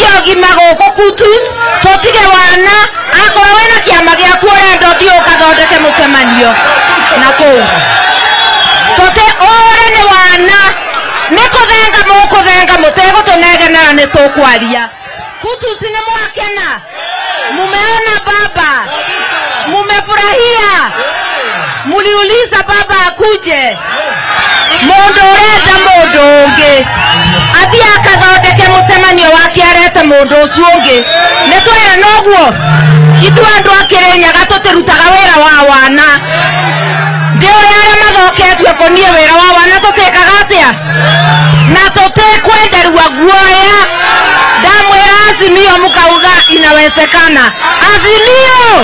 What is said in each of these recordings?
ogima goko kutus totige wana akora wena kiama gya kuora ndothi ukathondeke mucemanio nako tote ore ne wana nikuthenga mutego tunegena ni tukwaria kutus ni mwakena mumeona baba mumefurahia muliuliza baba akuje mundu urenda mundu ungi athia akathondeke mucemanio wake arete mundu ucio ungi nitwera noguo itu andu akirinyaga tutirutaga wira wa wana ndio aria mathoketwe konie wira wa wana tutikaga atia na tutikwenderua guoya ndamwira Azimio mukauga inawezekana Azimio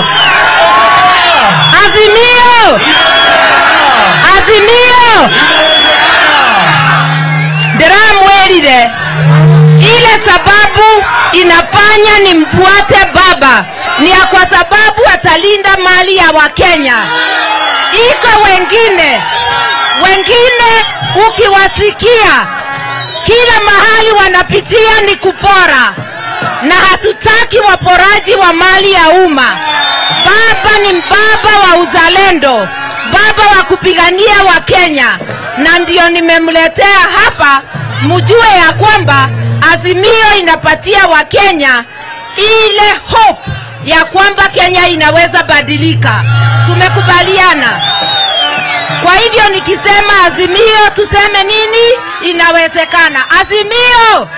ndiramwirire ile sababu inafanya nimfuate baba ni kwa sababu atalinda mali ya Wakenya. Iko wengine ukiwasikia kila mahali wanapitia ni kupora, na hatutaki waporaji wa mali ya umma. Baba ni baba wa uzalendo, baba wa kupigania Wakenya, na ndio nimemletea hapa mjue ya kwamba Azimio inapatia Wakenya ile hope ya kwamba Kenya inaweza badilika. Tumekubaliana. Kwa hivyo nikisema Azimio tuseme nini? Inawezekana. Azimio!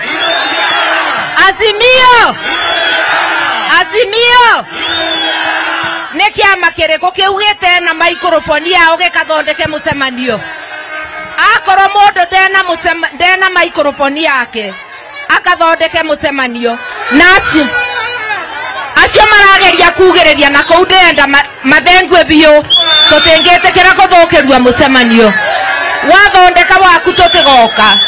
Nekiama kiriko kiugite na microphone yao gikathondeke mucemanio. Akoro mundu ndena microphone yake akathondeke mucemanio. Nacio acio marageria kugiriria na kou ndenda mathengwe biu tutingitikira kuthukiria mucemanio. Wathondeka waku tutigoka.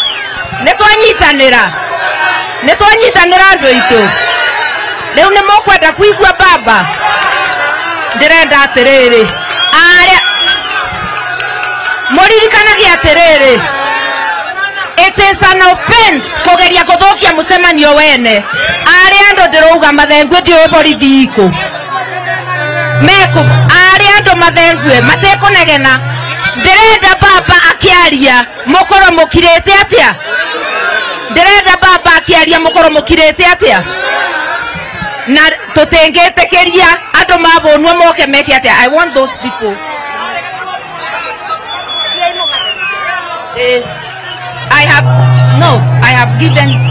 Nitwanyitanira andu itu. Riu ni mukwenda kuigua baba. Ndirenda atiriri aria muririkanagia atiriri, it is an offense kugeria kuthukia mucemanio wene. Aria andu ndiruga mathengwe ndio borithi iku meku aria andu mathengwe matekunegena. Ndirenda baba akiaria mukoro mukirete atia. Ndirenda baba akiaria mukoro mukirete atia. Na tutengetekeria andu mabonwa moke meke atia. I want those people. I have given